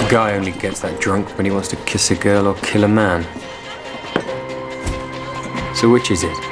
guy only gets that drunk when he wants to kiss a girl or kill a man. So which is it?